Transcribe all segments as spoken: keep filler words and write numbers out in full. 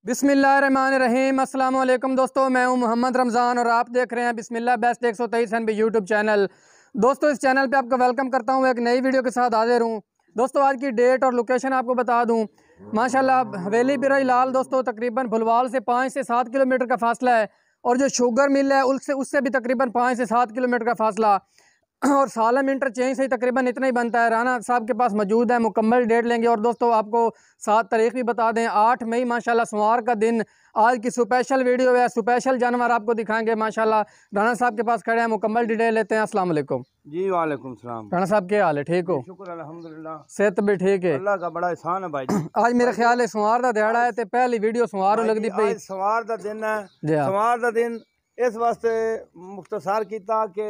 बिस्मिल्लाहिर्रहमानिर्रहीम। अस्सलाम वालेकुम दोस्तों, मैं हूं मोहम्मद रमज़ान और आप देख रहे हैं बिस्मिल्लाह बेस्ट एक सौ तेईस एन बी यूट्यूब चैनल। दोस्तों, इस चैनल पे आपका वेलकम करता हूं, एक नई वीडियो के साथ हाजिर हूं। दोस्तों, आज की डेट और लोकेशन आपको बता दूं। माशाल्लाह हवेली बिरई लाल दोस्तों तकरीबन भलवाल से पाँच से सात किलोमीटर का फासला है, और जो शुगर मिल है उससे उससे भी तकरीबन पाँच से सात किलोमीटर का फासला, और सालम इंटरचेंज से ही तकरीबन इतना ही बनता है। राना साहब के पास मौजूद है, मुकम्मल डेट लेंगे। और दोस्तों, आपको सात तारीख भी बता दें, आठ मई माशाल्लाह सोमवार का दिन आज की स्पेशल वीडियो है। स्पेशल जानवर आपको दिखाएंगे माशाल्लाह। राना साहब के पास खड़े हैं, मुकम्मल डिटेल लेते हैं। अस्सलाम वालेकुम जी। वालेकुम सलाम। राना साहब क्या हाल है? ठीक हो? शुक्र अल्हम्दुलिल्लाह, सेहत भी ठीक है? अल्लाह का बड़ा एहसान है भाई जी। आज मेरा ख्याल है सोमवार का दिहाड़ा है, तो पहली वीडियो सोमवार लगती पई। आज सोमवार का दिन है। सोमवार का दिन इस वास्ते मुख्तसार किया कि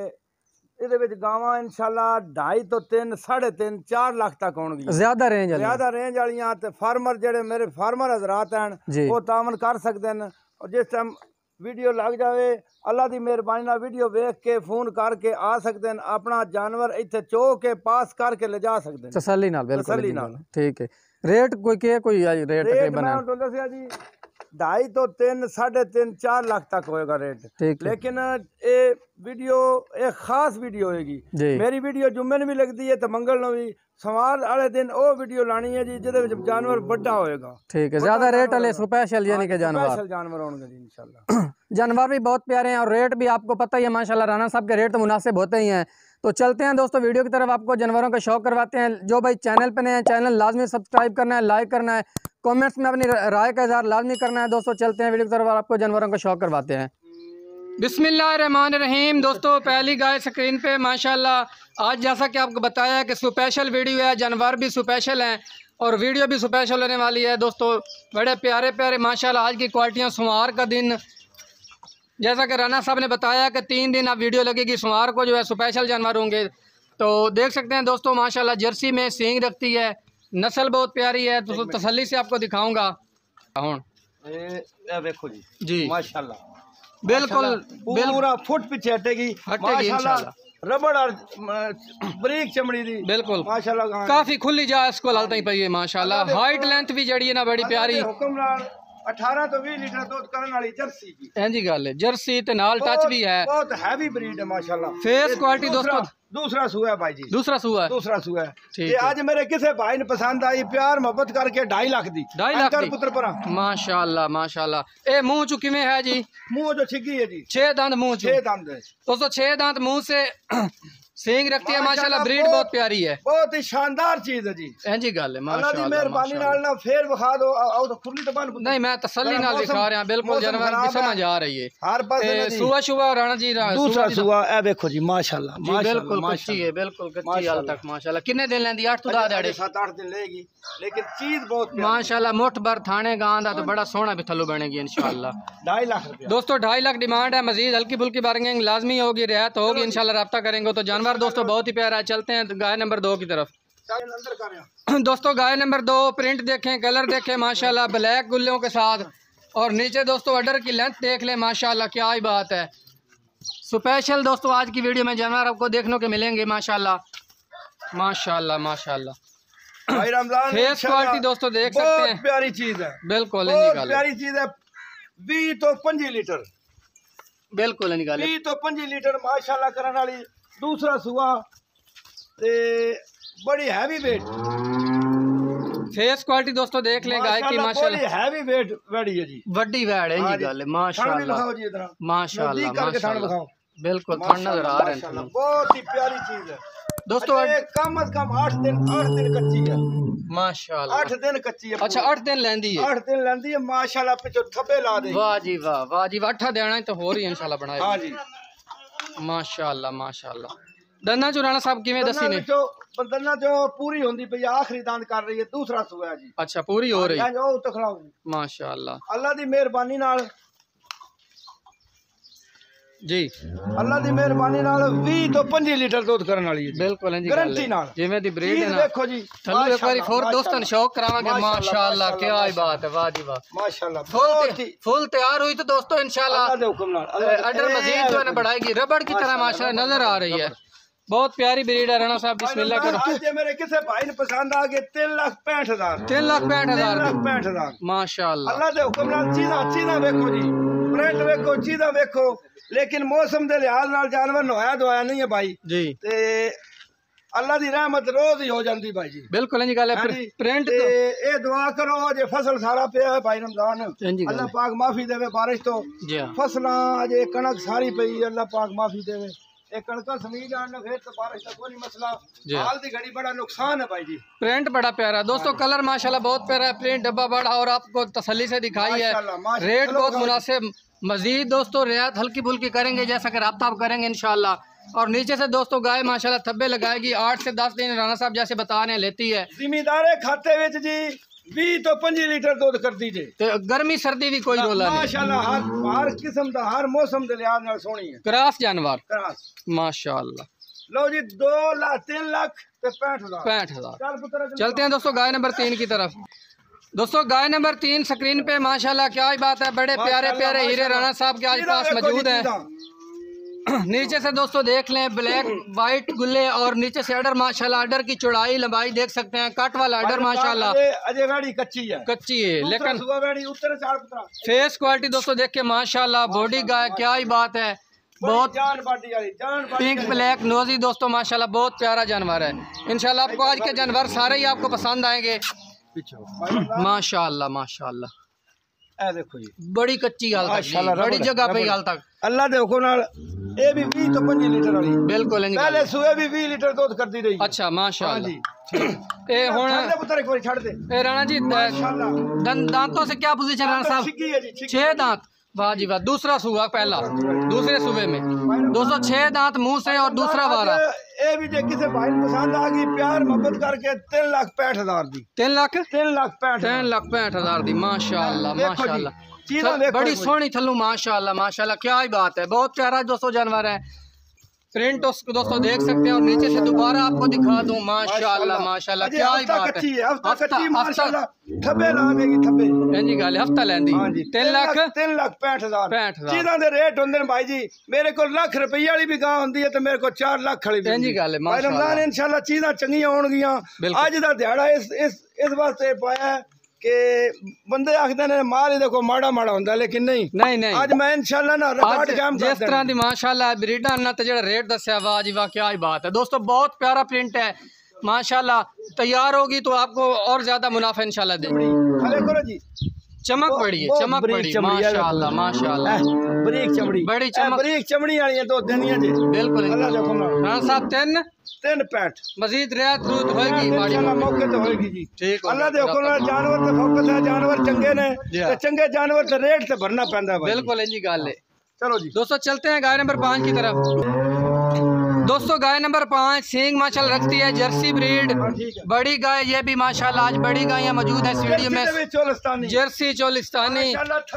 ਇਹਦੇ ਵਿੱਚ ਗਾਵਾਂ ਇਨਸ਼ਾਅੱਲਾ ढाई ਤੋਂ तीन साढ़े तीन चार ਲੱਖ ਤੱਕ ਹੋਣਗੀਆਂ। ਜ਼ਿਆਦਾ ਰੇਂਜ ਵਾਲੀਆਂ ਜ਼ਿਆਦਾ ਰੇਂਜ ਵਾਲੀਆਂ ਤੇ ਫਾਰਮਰ ਜਿਹੜੇ ਮੇਰੇ ਫਾਰਮਰ ਹਜ਼ਰਾਤ ਹਨ ਉਹ ਤਾਮਨ ਕਰ ਸਕਦੇ ਨੇ। ਔਰ ਜਿਸ ਟਾਈਮ ਵੀਡੀਓ ਲੱਗ ਜਾਵੇ ਅੱਲਾ ਦੀ ਮਿਹਰਬਾਨੀ ਨਾਲ ਵੀਡੀਓ ਵੇਖ ਕੇ ਫੋਨ ਕਰਕੇ ਆ ਸਕਦੇ ਨੇ, ਆਪਣਾ ਜਾਨਵਰ ਇੱਥੇ ਚੋ ਕੇ ਪਾਸ ਕਰਕੇ ਲਿਜਾ ਸਕਦੇ ਨੇ ਤਸੱਲੀ ਨਾਲ। ਬਿਲਕੁਲ ਤਸੱਲੀ ਨਾਲ। ਠੀਕ ਹੈ। रेट कोई के कोई रेट तकरीबन है? तो दसिया जी ढाई तो तीन साढ़े तीन चार लाख तक होएगा रेट। लेकिन ये वीडियो एक खास वीडियो होएगी। मेरी वीडियो जुम्मे भी लगती है तो मंगल भी, सोमवार वाले दिन वो वीडियो लानी है जी जिहदे जानवर बड़ा होएगा। ठीक है। ज्यादा रेट वाले स्पेशल यानी कि जानवर जानवर होंगे जी इंशाल्लाह। जानवर भी बहुत प्यारे हैं और रेट भी आपको पता ही है माशाल्लाह। राना साहब के रेट तो मुनासिब होते ही हैं। तो चलते हैं दोस्तों वीडियो की तरफ, आपको जानवरों का शौक करवाते हैं। जो भाई चैनल पे नए हैं, चैनल लाजमी सब्सक्राइब करना है, लाइक करना है, कमेंट्स में अपनी राय का इजहार लाजमी करना है। दोस्तों चलते हैं वीडियो की तरफ, आपको जानवरों का शौक करवाते हैं। बिस्मिल्लाहिर्रहमानिर्रहीम। दोस्तों, पहली गाय स्क्रीन पे माशाल्लाह। आज जैसा कि आपको बताया है कि स्पेशल वीडियो है, जानवर भी स्पेशल हैं और वीडियो भी स्पेशल होने वाली है। दोस्तों, बड़े प्यारे प्यारे माशाल्लाह आज की क्वालिटियाँ। सोमवार का दिन जैसा कि राना साहब ने बताया कि तीन दिन अब वीडियो लगेगी, सोमवार को जो है स्पेशल जानवर होंगे। तो देख सकते हैं दोस्तों माशाल्लाह जर्सी में सींग रखती है, नस्ल बहुत प्यारी है। तो तसल्ली से आपको दिखाऊंगा। देखो जी जी माशाल्लाह, बिल्कुल पूरा फुट पीछे हटेगी माशाल्लाह। रबड़ और बरीक चमड़ी दी बिल्कुल माशाल्लाह, काफी खुली जा इसको लालता ही पई है माशाल्लाह। हाइट लेंथ भी जड़ी है ना बड़ी प्यारी। अठारह तो बीस लीटर दूध करने वाली जर्सी की इंजी गल है। जर्सी ते नाल टच भी है, बहुत हैवी ब्रीड है माशाल्लाह। फेस क्वालिटी दोस्तों दूसरा सूआ है भाई जी, दूसरा सूआ है दूसरा सूआ है। ठीक है। आज मेरे किसी भाई ने पसंद आई, प्यार मोहब्बत करके ढाई लाख दी ढाई लाख दी पुत्र पर माशाल्लाह माशाल्लाह। ए मुंह चु किवें है जी? मुंह जो छिगी है जी, छह दांत मुंह चु, छह दांत है दोस्तों, छह दांत मुंह से सींग रखती है माशाल्लाह। ब्रीड बहुत प्यारी है, बहुत ही शानदार चीज है जी। इंजी गल है माशाल्लाह। मेहरबानी नाल ना फेर विखा दो और खुली तो बन नहीं, मैं तसल्ली नाल दिखा रहा हूं। बिल्कुल जानवर की समझ आ रही है हर पास। सुआ शुआ राणा जी दूसरा सुआ ए देखो जी माशाल्लाह जी, बिल्कुल कच्ची है, बिल्कुल कच्ची हाल तक माशाल्लाह। कितने दिन लेंदी? आठ तो दाड़े सात आठ दिन लेगी, लेकिन चीज बहुत माशाल्लाह। मुठ भर थाने गां दा तो बड़ा सोहना भी थल्लो बनेगी इंशाल्लाह। ढाई लाख रुपया दोस्तों, ढाई लाख डिमांड है। मजीद हल्की फुल्की बार्गेनिंग लाजमी होगी, रियायत होगी इंशाल्लाह, रब्ता करेंगे। तो जानवर दोस्तों बहुत ही प्यारा। चलते हैं गाय नंबर दो की तरफ। दोस्तों गाय नंबर दो, प्रिंट देखें, कलर देखें माशाल्लाह, ब्लैक गुल्लों के साथ। और नीचे दोस्तों अडर की लेंथ देख लें माशाल्लाह, क्या ही बात है। स्पेशल दोस्तों आज की वीडियो में जानवर आपको देखने को मिलेंगे माशाल्लाह माशाल्लाह माशाल्लाह। फेस क्वालिटी दोस्तों देख सकते हैं, प्यारी चीज है बिल्कुल प्यारी चीज है। बीस तो पंजी लीटर बिल्कुल निकाले, बीस तो पंजी लीटर माशाल्लाह करने वाली। दूसरा सुआ ते बड़ी हैवी वेट। फेस क्वालिटी दोस्तों देख लें गाय की माशाल्लाह, हैवी वेट बड़ी है जी, बड़ी वेट है जी गल माशाल्लाह माशाल्लाह। बिल्कुल थान नजर आ रहे हैं, बहुत ही प्यारी चीज है दोस्तों। कम अज कम आठ दिन आठ दिन कच्ची है माशाल्लाह, आठ दिन कच्ची है। अच्छा आठ दिन लेंदी है, आठ दिन लेंदी है माशाल्लाह। पिछो थप्पे ला दे। वाह जी वाह, वाह जी वाह। अठा देना तो हो रही इंशाल्लाह बनाए। हां जी माशाल्लाह माशाल्लाह। दन्ना चुराना साहब किवें दसी ने? दन्ना जो पूरी होंदी पई, आखिरी दांत कर रही है, दूसरा सुआ है जी। अच्छा पूरी हो रही है, ओ तो खड़ा माशाल्लाह। अल्लाह दी मेहरबानी नाल जी, अल्लाह दी मेहरबानी नाल बीस तो पंजी लीटर दूध करने वाली है बिल्कुल गारंटी नाल। जिवें दी ब्रीड है ना, देखो जी थल्लो एक बारी फोर दोस्तों शौक करावांगे माशाल्लाह। क्या ही बात है, वाह जी वाह माशाल्लाह। फुल फुल तैयार हुई तो दोस्तों इंशाल्लाह अल्लाह दे हुक्म नाल अडर मजीद जो है बढ़ाएगी, रबड़ की तरह माशाल्लाह नजर आ रही है। बहुत प्यारी ब्रीड है राणा साहब, बिस्मिल्लाह करो। आज ये मेरे किसी भाई ने पसंद आ गए तीन लाख पैंठ हजार तीन लाख पैंठ हजार पैंठ हजार माशाअल्लाह। अल्लाह दे हुक्म नाल चीज़ां चीज़ां वेखो जी, प्रिंट वेखो, चीज़ां वेखो, लेकिन मौसम दे लिहाज नाल जानवर नहाया धोया नहीं है भाई जी। ते अल्लाह दी रहमत रोज ही हो जाती भाई जी। बिल्कुल जी गल है। प्रिंट तो ए दुआ करो जे फसल सारा पिया है भाई रमजान, अल्लाह पाक माफी देवे बारिश तो, फसलां अजे कणक सारी पई, अल्लाह पाक माफी देवे। एक कणका समी जान फिर तो बारिश का कोई मसला, हाल दी घड़ी बड़ा नुकसान है भाई जी। प्रिंट बड़ा प्यारा दोस्तों, कलर माशाल्लाह बहुत प्यारा है, प्रिंट डब्बा बड़ा और आपको तसल्ली से दिखाई है, रेट बहुत मुनासिब। मजीद दोस्तों रियायत हल्की फुल्की करेंगे जैसा कि राब्ता आप करेंगे इंशाल्लाह। और नीचे से दोस्तों गाय माशाल्लाह थब्बे लगाएगी, आठ से दस दिन राणा साहब जैसे बता रहे हैं लेती है। जिम्मेदारे खाते विच जी बीस तो पच्चीस लीटर दूध कर दीजिए, तो गर्मी सर्दी भी कोई रोला नहीं माशाल्लाह। हर हर किस्म दा हर मौसम दे लिहाज नाल सोहनी है, क्रॉस जानवर क्रॉस माशाल्लाह। लो जी दो लाख तीन लाख ते पैंठ हजार पैंठ हजार चलते हैं दोस्तों गाय नंबर तीन की तरफ। दोस्तों गाय नंबर तीन स्क्रीन पे माशाल्लाह क्या ही बात है, बड़े प्यारे प्यारे हीरे राणा साहब के आज पास मौजूद हैं। नीचे से दोस्तों देख लें ब्लैक वाइट गुल्ले और नीचे से अडर माशाल्लाह, अडर की चौड़ाई लंबाई देख सकते हैं, कट वाला अडर माशाल्लाह। अजय गाड़ी कच्ची है कच्ची है लेकिन फेस क्वालिटी दोस्तों देख के माशाल्लाह, बॉडी गाय क्या ही बात है, बहुत पिंक ब्लैक नोजी दोस्तों माशाल्लाह, बहुत प्यारा जानवर है। इंशाल्लाह आपको आज के जानवर सारे ही आपको पसंद आएंगे माशाल्लाह माशाल्लाह। देखो जी बड़ी कच्ची हाल तक, बड़ी जगह पे हाल तक अल्लाह दे हुक्म नाल ए भी बीस तो पच्चीस लीटर वाली बिल्कुल पहले सुबह भी बीस लीटर दूध करती रही। अच्छा माशाल्लाह। ए हुन पुत्र एक बार छड़ दे ए राणा जी दांतों से क्या पोजीशन राणा साहब? छह दांत, वाह जी वाह। दूसरा सूबा पहला दूसरे सूबे में दो सौ छह दांत मुंह से और दूसरा वाला। ए भी जे किसी भाई पसंद आ गई प्यार मोहब्बत करके तीन लाख पैंठ हजार दी तीन लाख तीन लाख पैंठ तीन लाख पैंठ हजार दी माशाल्लाह माशाल्लाह। बड़ी सोहनी थल्लू माशाल्लाह माशाल्लाह, क्या ही बात है, बहुत प्यारा दोस्तों जानवर है। प्रिंट उसको दोस्तों देख सकते हैं और नीचे से दोबारा आपको दिखा दूं माशाल्लाह माशाल्लाह, क्या ही बात है। हफ्ता कच्ची माशाल्लाह थब्बे ला देगी थब्बे जी गल हफ्ता लेंदी तीन लाख तीन लाख पैंठ हजार पैंठ हजार चीज़ां दे रेट होंदे ने भाई जी। मेरे को लाख रुपये वाली भी गां होंदी है तो मेरे को चार लाख वाली भी जी गल है माशाल्लाह। रमजान इंशाल्लाह चीज़ां चंगियां होणगियां। अज दा दिहाड़ा इस इस इस वास्ते पाया के बंदे आखते ने माल ही देखो माड़ा माड़ा होंदा, लेकिन नहीं नहीं नहीं आज मैं इंशाल्लाह ना रिकॉर्ड काम जिस तरह दी माशाल्लाह ब्रीडा ना ते जेड़ा रेट दस्या वाह जी वाह क्या ही बात है दोस्तों, बहुत प्यारा प्रिंट है माशाल्लाह। तैयार होगी तो आपको और ज्यादा मुनाफा इंशाल्लाह देगी। जी चमक बड़ी है, चमक बड़ी माशाल्लाह माशाल्लाह, बरीक चमड़ी बड़ी चमक बरीक चमड़ी वाली है तो देनियां जी बिल्कुल। अल्लाह देखो राणा साहब तीन तीन पैंठ मजीद रियायत रूत होएगी माशाल्लाह, मौके तो होएगी जी ठीक। अल्लाह देखो ना जानवर ते फोकस है, जानवर चंगे ने ते चंगे जानवर ते रेट ते भरना पैंदा है बिल्कुल जी गल है। चलो जी दोस्तों चलते हैं गाय नंबर पाँच की तरफ। दोस्तों गाय नंबर पाँच सींग माशाल्लाह रखती है, जर्सी ब्रीड बड़ी गाय, ये भी माशाल्लाह आज बड़ी गायें मौजूद है इस वीडियो में। जर्सी चोलिस्तानी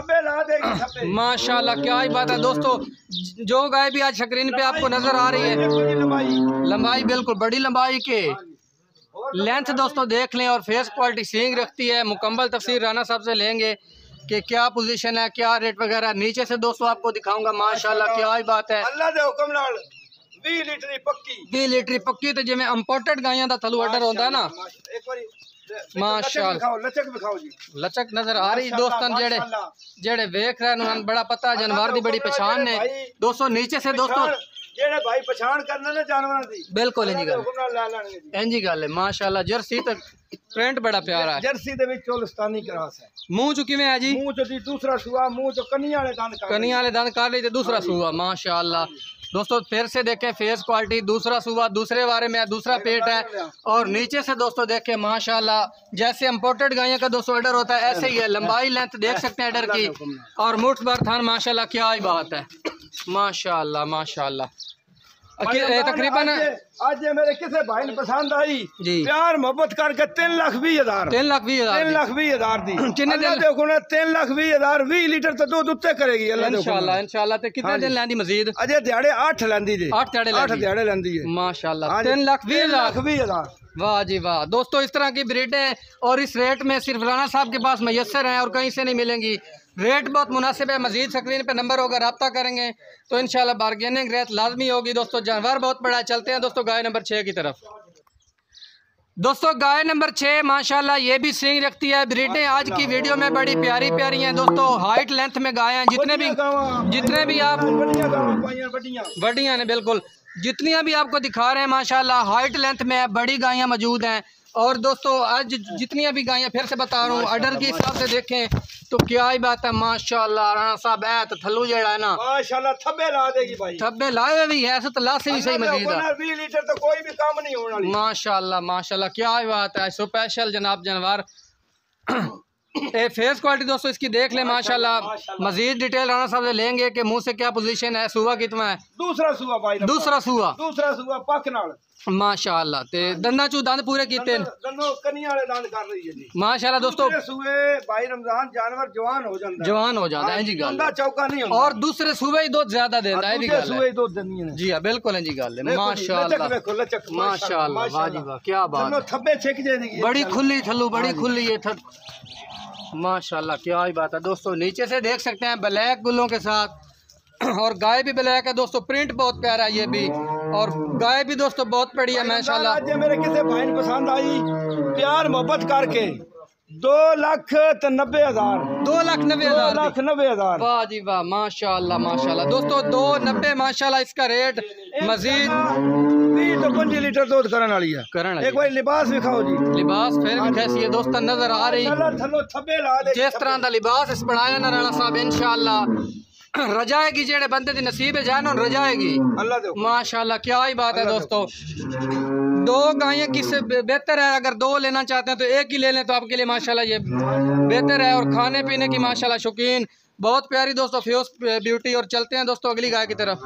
माशाल्लाह क्या ही बात है दोस्तों। जो गाय भी आज स्क्रीन पे आपको नजर आ रही है लंबाई बिल्कुल बड़ी लंबाई के लेंथ दोस्तों देख लें और फेस क्वालिटी सींग रखती है। मुकम्मल तफसीर राणा साहब से लेंगे कि क्या पोजीशन है क्या रेट वगैरह। नीचे से दोस्तों आपको दिखाऊंगा माशाल्लाह क्या ही बात है। अल्लाह दे हुक्म नाल बीस लीटर पक्की बीस लीटर पक्की तो जिवें इंपोर्टेड गायां दा थल्लू ऑर्डर होंदा ना एक बारी माशाल्लाह लचक दिखाओ जी। लचक नजर आ रही दोस्तों जेड़े जेड़े देख रहे हैं बड़ा पता जानवर दी बड़ी पहचान ने दोस्तों। नीचे से दोस्तों जेड़े भाई पहचान करने ने जानवरां दी बिल्कुल इंजी गल इंजी गल है माशाल्लाह। जर्सी तो प्रिंट बड़ा प्यारा है, जर्सी दे विच चोलिस्तानी क्रॉस है। मुंह चो किवें है जी? मुंह चो जी दूसरा सूआ, मुंह चो कन्नी वाले दंद काट कन्नी वाले दंद काट ली ते दूसरा सूआ माशाल्लाह। दोस्तों फिर से देखें फेस क्वालिटी, दूसरा सूबा दूसरे बारे में दूसरा पेट है और नीचे से दोस्तों देखें माशाल्लाह जैसे इंपोर्टेड गायों का दोस्तों ऑर्डर होता है ऐसे ही है। लंबाई लेंथ देख सकते हैं ऑर्डर की और मुठ भर थान माशाल्लाह क्या ही बात है माशाल्लाह माशाल्लाह। तकरीबन आज मेरे किसी भाई ने पसंद आई जी प्यार मोहब्बत करके तीन लाख बीस हजार तीन लाख बीस हजार तीन लाख बीस हजार दी कितने दिन देखो ना तीन लाख बीस हजार बीस लीटर तो दूध उत्ते करेगी इंशाल्लाह इंशाल्लाह। ते कितने दिन लेंदी मजीद? अजय दिहाड़े आठ लेंदी जी आठ दिहाड़े आठ दिहाड़े लेंदी है माशाल्लाह। तीन लाख बीस हजार वाह जी वाह। दोस्तों इस तरह की ब्रीडें और इस रेट में सिर्फ राणा साहब के पास मैसर हैं और कहीं से नहीं मिलेंगी। रेट बहुत मुनासिब है। मजीद स्क्रीन पे नंबर होगा, रब्ता करेंगे तो इंशाल्लाह बार्गेनिंग रेट लाजमी होगी। दोस्तों जानवर बहुत बड़ा है। चलते हैं दोस्तों गाय नंबर छः की तरफ। दोस्तों गाय नंबर छः माशाल्लाह ये भी सींग रखती है। ब्रीडें आज की वीडियो में बड़ी प्यारी प्यारी हैं दोस्तों। हाइट लेंथ में गाय हैं, जितने भी जितने भी आप बढ़िया ने बिल्कुल जितनी भी आपको दिखा रहे हैं माशाल्लाह हाइट लेंथ में है, बड़ी गायें मौजूद हैं। और दोस्तों आज जितनी भी गायें फिर से बता रहा हूँ अडर के हिसाब से देखें तो क्या ही बात है माशाल्लाह। राणा साहब है तो थल्लू जड़ा है ना माशाल्लाह थब्बे ला देगी भाई, थब्बे लाए भी है तो ला से भी सही मजीद है। बीस लीटर तो कोई भी काम नहीं होने वाली। माशाल्लाह माशाल्लाह क्या ही बात है। स्पेशल जनाब जानवर ए फेस क्वालिटी दोस्तों इसकी देख ले माशाल्लाह। मजीद डिटेल राणा साहब से लेंगे कि मुंह से क्या पोजीशन है, सुआ कितना है। दूसरा सुआ भाई, दूसरा सुआ दूसरा सुआ पक नाल माशाल्लाह। ते दंदा चू दंद पूरे कीते दंदो कन्नी वाले दंद कर रही है जी माशाल्लाह। दोस्तों सुए भाई रमजान जानवर जवान हो जाता है, जवान हो जाता है जी गल चौका नहीं होता। और दूसरे सुबह ही दूध ज्यादा देता है भी गल सुबह ही दूध देनी है जी। हां बिल्कुल है जी गल माशाल्लाह माशाल्लाह वाह जी वाह क्या बात है। थब्बे छिक जाएगी बड़ी खुली थल्लू बड़ी खुली है माशाल्लाह क्या ही बात है। दोस्तों नीचे से देख सकते हैं ब्लैक गुल्लों के साथ और गाय भी ब्लैक है दोस्तों। प्रिंट बहुत प्यारा है ये भी और गाय भी दोस्तों बहुत बड़ी है माशाल्लाह। आज मेरे किसी भाई ने पसंद आई प्यार मोहब्बत करके दो लाख तो नब्बे हजार दो लाख नब्बे हजार लाख नब्बे हजार वाह जी वाह माशाल्लाह माशाल्लाह। दोस्तों दो नब्बे माशाल्लाह इसका रेट मजीद बीस तो पच्चीस लीटर दूध करने वाली है करने। एक बार लिबास दिखाओ जी, लिबास फिर भी कैसी है दोस्तों नजर आ रही जिस तरह का लिबास इस बनाया ना राणा साहब इंशाल्लाह रजाएगी जेड़े बंदे दी नसीब है जानो रजाएगी अल्लाह माशाल्लाह क्या ही बात है। दोस्तों दो गायें किससे बेहतर है, अगर दो लेना चाहते हैं तो एक ही ले लें तो आपके लिए माशाल्लाह ये बेहतर है। और खाने पीने की माशाल्लाह शौकीन बहुत प्यारी दोस्तों फ्यूज ब्यूटी। और चलते हैं दोस्तों अगली गाय की तरफ।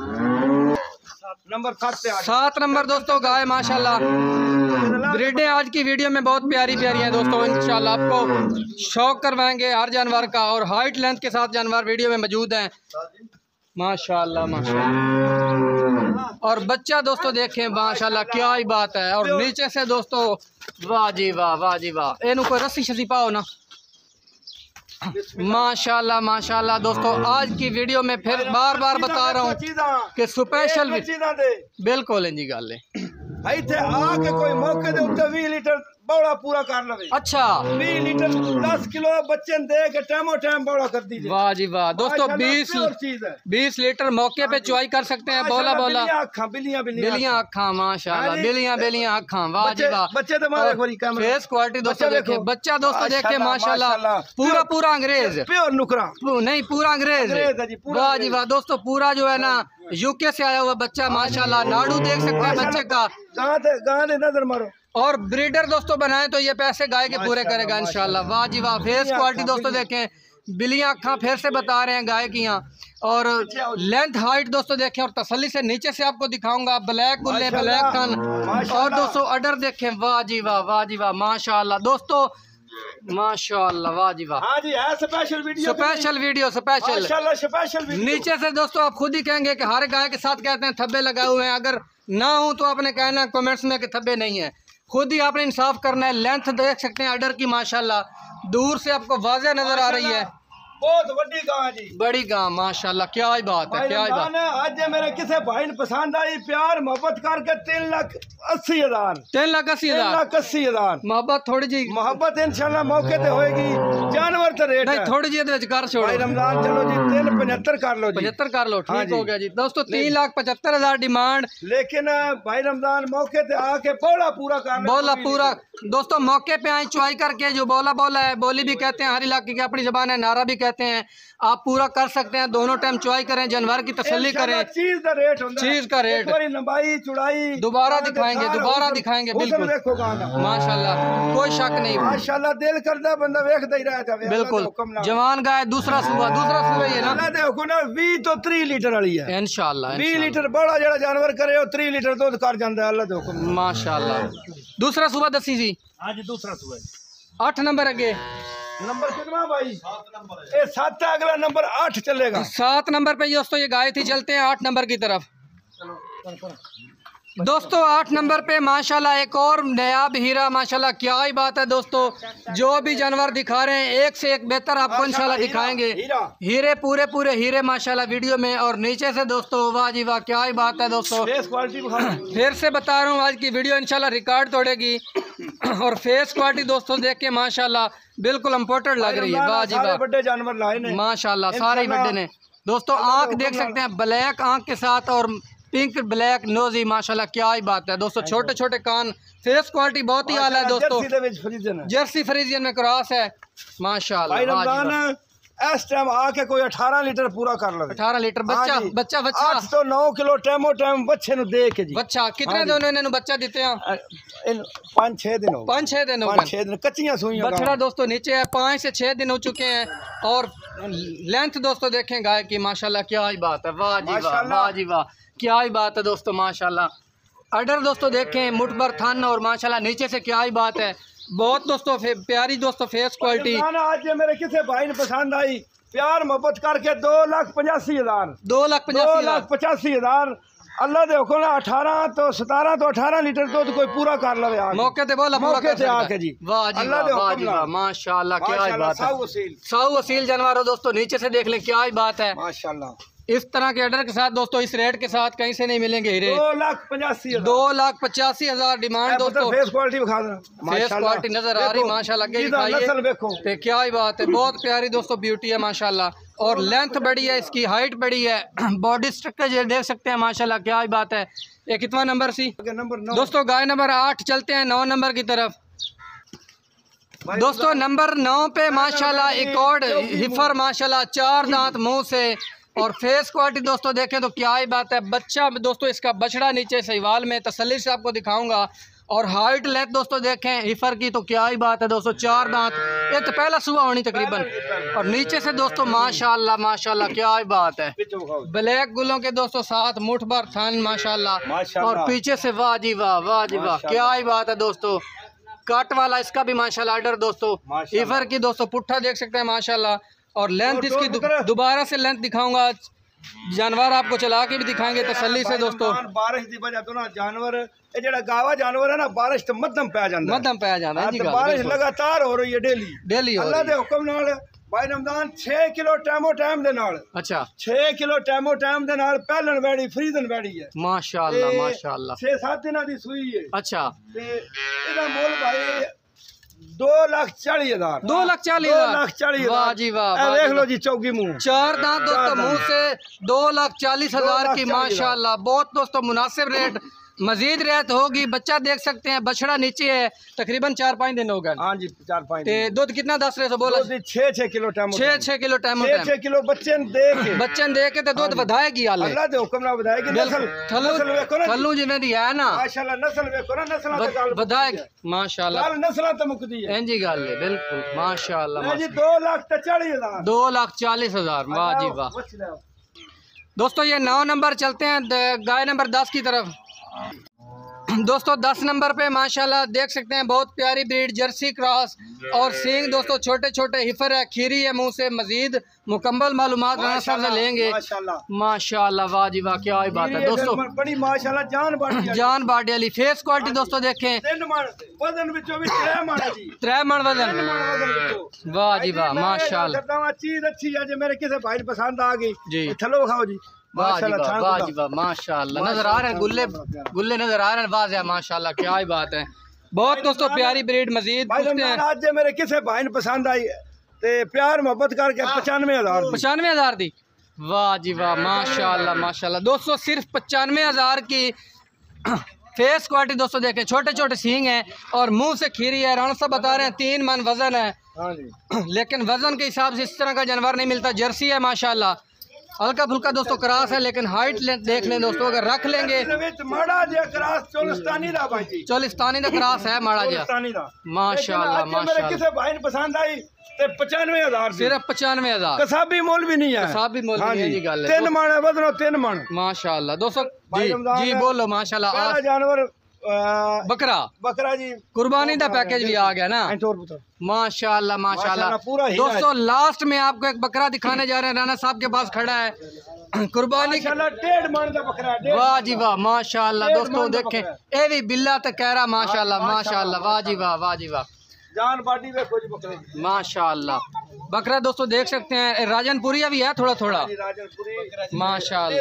नंबर सात नंबर दोस्तों गाय माशाल्लाह ब्रीडें आज की वीडियो में बहुत प्यारी प्यारी हैं दोस्तों। इंशाल्लाह आपको शौक करवाएंगे हर जानवर का और हाइट लेंथ के साथ जानवर वीडियो में मौजूद हैं माशाल्लाह माशाल्लाह। और बच्चा दोस्तों देखें माशाल्लाह क्या ही बात है। और नीचे से दोस्तों वाह जी वाह वाह जी वाह इनू कोई रस्सी शसी पाओ ना माशाल्लाह माशाल्लाह। दोस्तों आज की वीडियो में फिर बार बार बता रहा हूँ कि स्पेशल बिल्कुल है जी गल आके कोई मौके दे उत्ते बीस लीटर बौड़ा पूरा कर लवे। अच्छा बीस लीटर दस किलो बच्चे दे के टाइमो टाइम बौड़ा कर दीजिए। वाह जी वाह दोस्तों बीस बीस लीटर मौके पे चुआई कर सकते हैं। बोला बोला बिलियां बिलियां अखा माशाल्लाह बिलियां बिलियां अखा वाह जी वाह। बच्चे तो मारे गोरी कैमरा फेस क्वालिटी दोस्तों देखे बच्चा दोस्तों देखे माशाल्लाह पूरा पूरा अंग्रेज प्योर नुकरा नहीं पूरा अंग्रेज वाह जी वाह। दोस्तों पूरा जो है ना यूके से आया हुआ बच्चा माशाल्लाह नाड़ू देख सकते हैं बच्चे का गाने नजर मारो। और ब्रीडर दोस्तों बनाए तो ये पैसे गाय के पूरे करेगा इंशाल्लाह वाह जी वाह। फेस क्वालिटी दोस्तों देखें बिलियां अखा फिर से बता रहे हैं गाय की यहाँ। और लेंथ हाइट दोस्तों देखें और तसल्ली से नीचे से आपको दिखाऊंगा ब्लैक गुल्ले ब्लैक कन। और दोस्तों अडर देखें वाह जी वाह वाह जी वाह माशाल्लाह। दोस्तों माशाल्लाह वाह जी वाह हाँ जी है special video special video special special नीचे से दोस्तों आप खुद ही कहेंगे कि हर गाय के साथ कहते हैं थब्बे लगाए हुए हैं। अगर ना हो तो आपने कहना है कमेंट्स में कि थब्बे नहीं है। खुद ही आपने इंसाफ करना है। लेंथ देख सकते हैं अडर की माशाल्लाह दूर से आपको वाज़ेह नजर आ रही है। बहुत बड़ी गाय जी बड़ी गाय माशाल्लाह क्या ही बात है क्या ही बात है। आज मेरे किसी भाई ने पसंद आई प्यार मोहब्बत करके तीन लाख अस्सी हजार तीन लाख अस्सी हजार लाख अस्सी हजार मोहब्बत थोड़ी जी मोहब्बत इंशाल्लाह मौके पे होएगी। जानवर तो रेट नहीं थोड़ी जी कर छोड़ो रमजान चलो जी तीन पचहत्तर कर लो पचहत्तर कर लो ठीक हो गया जी। दोस्तों तीन लाख पचहत्तर हजार डिमांड लेकिन भाई रमजान मौके पे आके बोला पूरा कर बोला पूरा दोस्तों मौके पे आए चुआई करके जो बोला बोला है बोली भी कहते हैं हर इलाके की अपनी जबान है नारा भी कहते हैं आप पूरा कर सकते हैं। दोनों टाइम चुआई करें जानवर की तसल्ली करें। चीज का रेट होता है चीज का रेट लंबाई चौड़ाई दोबारा दिखाएंगे दोबारा दिखाएंगे बिल्कुल माशाल्लाह कोई शक नहीं माशाल्लाह दिल करता बंदा देखता ही रहता है बिल्कुल। जवान गाय दूसरा सुबह दूसरा सुबह ये ना देखो ना बीस तो तीस लीटर वाली है इंशाल्लाह बीस लीटर बड़ा जड़ा जानवर करे तीस लीटर दूध कर जाता है अल्लाह देखो माशाल्लाह। दूसरा सुबह दसी जी आज दूसरा सुबह आठ नंबर अगे नंबर कितना भाई ये सात है अगला नंबर आठ चलेगा। सात नंबर पे दोस्तों ये गाय थी। चलते हैं आठ नंबर की तरफ। दोस्तों आठ नंबर पे माशाल्लाह एक और नायाब हीरा, माशाल्लाह क्या ही बात है दोस्तों। जो भी जानवर दिखा रहे हैं एक से एक बेहतर आपको इंशाल्लाह दिखाएंगे। हीरे पूरे पूरे हीरे माशाल्लाह वीडियो में। और नीचे से दोस्तों वाह जी वाह क्या ही बात है दोस्तों। फिर से बता रहा हूँ आज की वीडियो इंशाल्लाह रिकॉर्ड तोड़ेगी। और फेस क्वालिटी दोस्तों देख के माशाल्लाह बिल्कुल इम्पोर्टेड लग रही है। वाह जी वाह बड़े जानवर लाए ने माशाल्लाह, सारे बड़े ने दोस्तों। आँख देख सकते हैं ब्लैक आँख के साथ और पिंक ब्लैक नोजी, माशाल्लाह क्या ही बात है दोस्तों। छोटे छोटे कान, फेस क्वालिटी बहुत ही आला है दोस्तों। जर्सी फ्रीजियन में क्रॉस है माशाल्लाह। इस टाइम आके कोई अठारह लीटर पूरा कर लो। अठारह लीटर बच्चा बच्चा बच्चा आठ तो नौ किलो टाइमो टाइम बच्चे नु दे के जी। बच्चा कितने दिन इन्होंने बच्चा देते हैं? पाँच छह दिन हो पाँच छह दिन हो पाँच छह दिन कच्चियां सुइयां। बछड़ा दोस्तों नीचे है, पाँच से छह दिन हो चुके हैं। और लेंथ दोस्तों देखें गाय की माशाल्लाह क्या ही बात है। वाह जी वाह वाह जी वाह क्या ही बात है दोस्तों माशाल्लाह। अडर दोस्तों देखें मुठ भर थन और माशाल्लाह नीचे से क्या ही बात है। बहुत दोस्तों प्यारी दोस्तों फेस क्वालिटी। आज मेरे किसी भाई ने पसंद आई, प्यार मोहब्बत करके दो लाख पचासी हजार दो लाख पचासी लाख पचासी हजार अल्लाह दे हुक्म ना अठारह तो सतारह तो अठारह लीटर दूध कोई पूरा कर लवे मौके ते बोला मौके ते आके जी। वाह जी वाह जी वाह माशाल्लाह क्या ही बात है। साऊ असील जानवर दोस्तों नीचे से देख लें क्या ही बात है माशाल्लाह। इस तरह के ऑर्डर के साथ दोस्तों इस रेट के साथ कहीं से नहीं मिलेंगे हीरे। दो लाख पचासी दो लाख पचासी हजार डिमांड दोस्तों। फेस क्वालिटी दिखा दो, फेस क्वालिटी नजर आ रही माशाल्लाह। क्या ही बात है, बहुत प्यारी दोस्तों ब्यूटी है माशाल्लाह। और लेंथ बड़ी है, इसकी हाइट बड़ी है, बॉडी स्ट्रक्चर देख सकते हैं माशाल्लाह क्या ही बात है। ये कितना नंबर सी दोस्तों? गाय नंबर आठ। चलते हैं नौ नंबर की तरफ दोस्तों। नंबर नौ पे माशाल्लाह एक और हिफर माशाल्लाह, चार दांत मुंह से और फेस क्वालिटी दोस्तों देखें तो क्या ही बात है। बच्चा दोस्तों इसका बछड़ा नीचे सहीवाल में तसल्ली से आपको दिखाऊंगा। और हाइट लेंथ दोस्तों देखें हिफर की तो क्या ही बात है दोस्तों। चार दांत, ये तो पहला सुबह होनी तकरीबन। और नीचे से दोस्तों माशाल्लाह माशाल्लाह क्या ही बात है। ब्लैक गुलों के दोस्तों साथ मुठ भर थन माशाल्लाह। और पीछे से वाह जी वाह वाह जी वाह क्या ही बात है दोस्तों। कट वाला इसका भी माशाल्लाह ऑर्डर दोस्तों। हिफर की दोस्तों पुट्ठा देख सकते हैं माशाल्लाह। और लेंथ इसकी दोबारा से लेंथ दिखाऊंगा, जानवर आपको चला के भी दिखाएंगे तसल्ली से दोस्तों। बारिश की वजह तो ना जानवर ये जेड़ा गावा जानवर है ना बारिश तो मध्यम पै जांदा मध्यम पै जांदा है जी। बारिश लगातार हो रही है डेली डेली अल्लाह दे हुक्म नाल भाई रमजान छह किलो टाइमो टाइम दे नाल। अच्छा छह किलो टाइमो टाइम दे नाल पहलन बैड़ी फ्रीजन बैड़ी है माशाल्लाह माशाल्लाह। छह सात दिना दी सुई है। अच्छा ते एदा मोल भाई दो लाख चालीस हजार दो लाख चालीस हजार लाख चालीस वाह जी वाह। देख लो जी चौकी मुंह चार दांत दोस्तों मुंह से दो लाख चालीस हजार की माशाल्लाह। बहुत दोस्तों मुनासिब रेट, मजीद रेट होगी। बच्चा देख सकते हैं, बछड़ा नीचे है, तकरीबन चार पाँच दिन हो गए। हाँ जी चार पाँच दिन। दूध कितना दस रहे बोला? छह छह किलो टाइम छह छह किलो टाइम छह किलो बच्चे दे के बच्चन दे के तो दूध बढ़ाएगी अल्लाह दे हुक्म ना बढ़ाएगी। नस्ल थल्लू जिवें दी है ना माशाल्लाह नस्ल देखो ना नस्ल ते गल बढ़ाएगी माशाल्लाह। नस्ल तो मुकदी है इंजी गल है बिल्कुल माशाल्लाह जी। दो लाख चालीस हजार दो लाख चालीस हजार वाह जी वाह दोस्तों। ये नौ नंबर चलते हैं गाय नंबर दस की तरफ दोस्तों। दस नंबर पे माशाल्लाह देख सकते हैं बहुत प्यारी ब्रीड जर्सी क्रॉस और सींग दोस्तों छोटे छोटे हिफर है, खीरी है मुंह से। मजीद मुकम्मल मालूमात राना साहब से लेंगे माशाल्लाह। वाह जी वाह क्या ही बात है दोस्तों। बड़ी माशाल्लाह जान बाड़ी जान बाड़ी वाली फेस क्वालिटी दोस्तों देखें। वजन विचों भी त्रै मन है जी, त्रै मन वजन। वाह जी वाह माशाल्लाह। चीज अच्छी है जो मेरे किसी भाई पसंद आ गई जी। थलो खाओ जी वाह जी वाह वाह जी वाह माशाल्लाह। नजर आ रहे हैं गुल्ले गुल्ले नजर आ रहे हैं वाज़ माशाल्लाह क्या ही बात है। बहुत दोस्तों प्यारी ब्रीड। मजीद पूछते हैं आज मेरे किसी भाई ने पसंद आई ते प्यार मोहब्बत करके पचानवे हजार पचानवे हजार दी। वाह जी वाह माशाल्लाह माशाल्लाह दोस्तों। सिर्फ पचानवे हजार की फेस क्वालिटी दोस्तों देखें। छोटे छोटे सींग हैं और मुंह से खीरी है। राना साहब बता रहे हैं तीन मन वजन है, लेकिन वजन के हिसाब से इस तरह का जानवर नहीं मिलता। जर्सी है माशाल्लाह, हल्का फुल्का दोस्तों क्रास है, लेकिन हाइट देख लें दोस्तों अगर रख लेंगे। चोलिस्तानी दा भाई चोलिस्तानी दा क्रास है माड़ा जी माशाल्लाह माशाल्लाह। किसी भाई ने पसंद आई ते पचानवे हजार सिर्फ पचानवे हजार कसाबी मोल भी नहीं है। कसाबी मोल नहीं है जी गल है। तीन मन है वजनो तीन मन माशाल्लाह दोस्तों जी जी बोलो माशाल्लाह। जानवर बकरा बकरा जी कुर्बानी का पैकेज भी आ गया ना माशाल्लाह माशाल्लाह। दोस्तों लास्ट में आपको एक बकरा दिखाने जा रहे हैं, राना साहब के पास खड़ा है। कुर्बानी डेढ़ मन का बकरा है। वाह जी वाह माशाल्लाह। दोस्तों देखें ये भी बिल्ला तो कह रहा माशाल्लाह माशाल्लाह। वाह जी वाह वाह जी वाह जान बाडी में कुछ बकरे माशाल्लाह। बकरा दोस्तों देख सकते हैं राजनपुरिया भी है थोड़ा थोड़ा माशाल्लाह।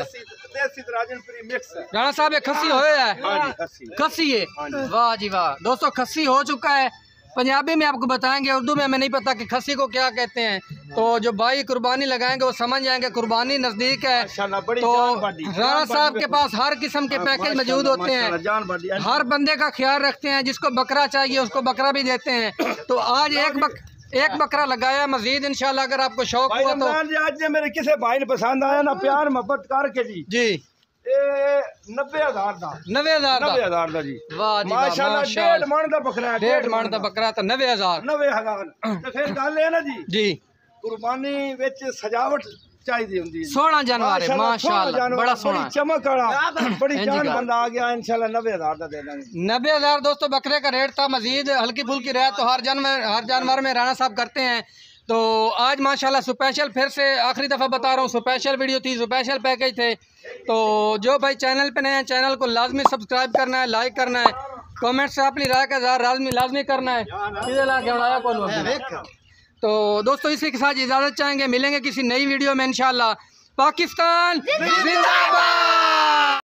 राणा साहब ये खस्सी होए है खस्सी है। वाह जी वाह दोस्तों खस्सी हो चुका है। पंजाबी में आपको बताएंगे, उर्दू में हमें नहीं पता कि खस्सी को क्या कहते हैं। तो जो भाई कुर्बानी लगाएंगे वो समझ जाएंगे कुर्बानी नज़दीक है। तो राणा साहब के पास हर किस्म के पैकेज मौजूद होते हैं, हर बंदे का ख्याल रखते हैं। जिसको बकरा चाहिए उसको बकरा भी देते हैं। तो आज एक बक, एक बकरा लगाया मजीद इंशाल्लाह अगर आपको शौक हुआ तो। आज मेरे किसी भाई ने पसंद आया ना प्यार मोहब्बत करके जी जी नब्बे हजार का नब्बे हजार नब्बे हजार का जी। वाह जी माशाल्लाह डेढ़ मन का बकरा है। डेढ़ मन का बकरा तो नब्बे हजार नब्बे हजार तो फिर गल है ना जी जी कुर्बानी विच सजावट चाहिए होंदी है। सोहना जानवर है माशाल्लाह बड़ा सोहना चमक वाला बड़ी जान बंदा आ गया इंशाल्लाह नब्बे हजार का दे देंगे। नब्बे हजार दोस्तों बकरे का रेट था। मजीद हल्की फुल्की रेट तो हर जानवर हर जानवर में राणा साहब करते हैं। तो आज माशाल्लाह स्पेशल फिर से आखिरी दफ़ा बता रहा हूँ स्पेशल वीडियो थी, स्पेशल पैकेज थे। तो जो भाई चैनल पे नए हैं चैनल को लाजमी सब्सक्राइब करना है, लाइक करना है, कमेंट से अपनी राय का इज़हार लाजमी लाजमी करना है। तो दोस्तों इसी के साथ इजाज़त चाहेंगे, मिलेंगे किसी नई वीडियो में इंशाल्लाह। पाकिस्तान